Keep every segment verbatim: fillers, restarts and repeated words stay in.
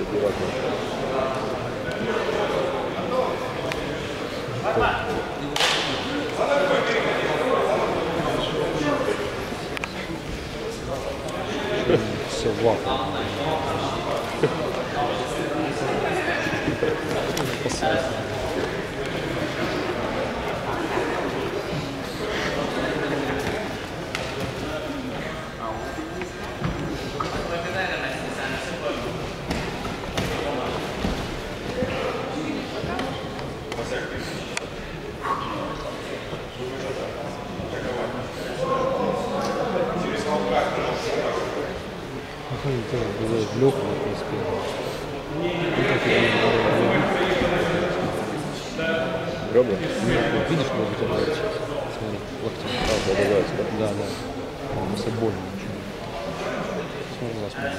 Все в лапу. Лёгко, в принципе. Ребра? Вот видишь, как у тебя болит сейчас? Смотри, локтем. А, продолжается, да? Да, да. Он все больно очень. Смотри, глаз больно.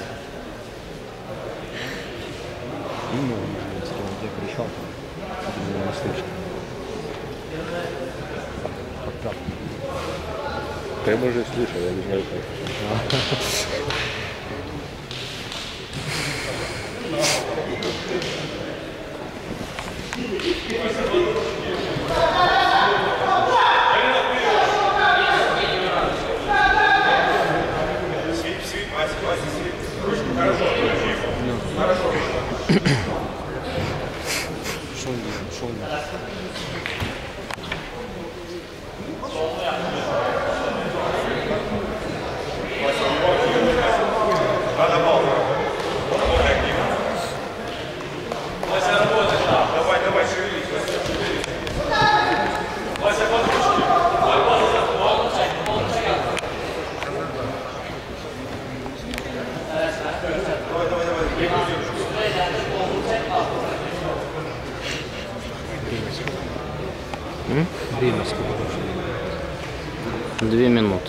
Именно, может, если он тебя кричал, ты меня не слышал. Как? Я, может, и слышал, я не знаю, как. Шел не, шел не. Давай, давай, шевелись. Вася, подушки. Давай, давай, давай. Время сколько? Две минуты.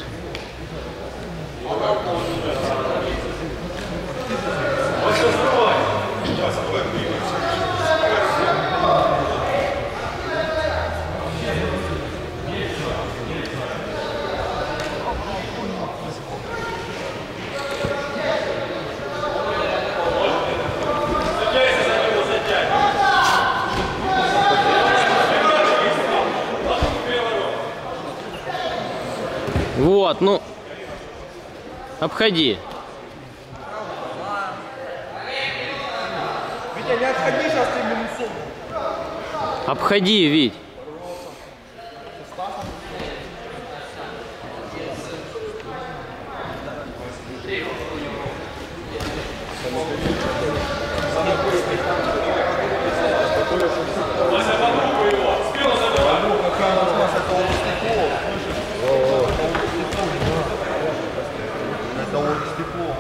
Вот, ну, обходи. Витя, не отходи, сейчас ты минусом. Обходи, Вить. Вася, под руку его. Спину забирай. Это он стекло.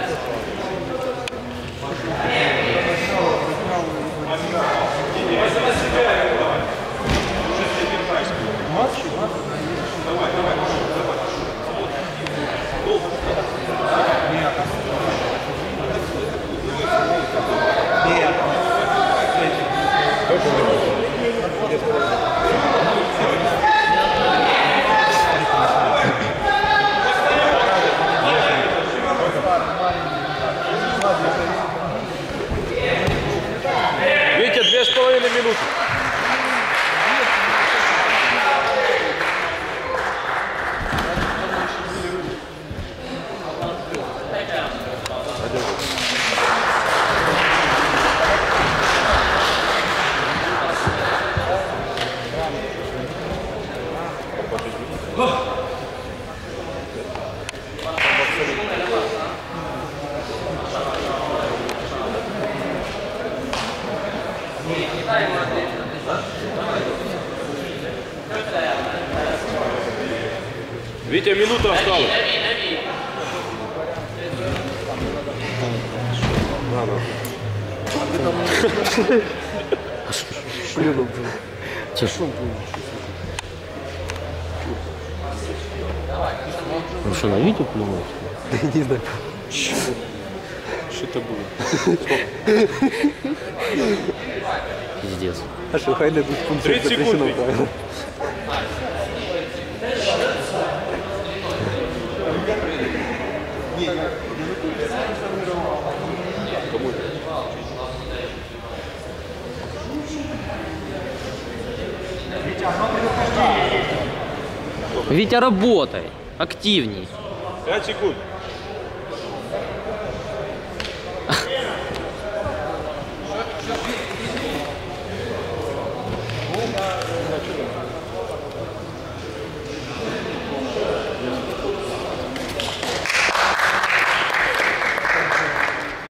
Вася, на себя его давай. Давай, давай, давай. Витя, две с половиной минуты. Витя, минута осталась. Ну что, на Витю плюнуть? Не знаю. Что это было? Пиздец. А что, хайда тут пункт тридцать секунд. правильно? Кому это? Витя, работай. Активней. пять секунд.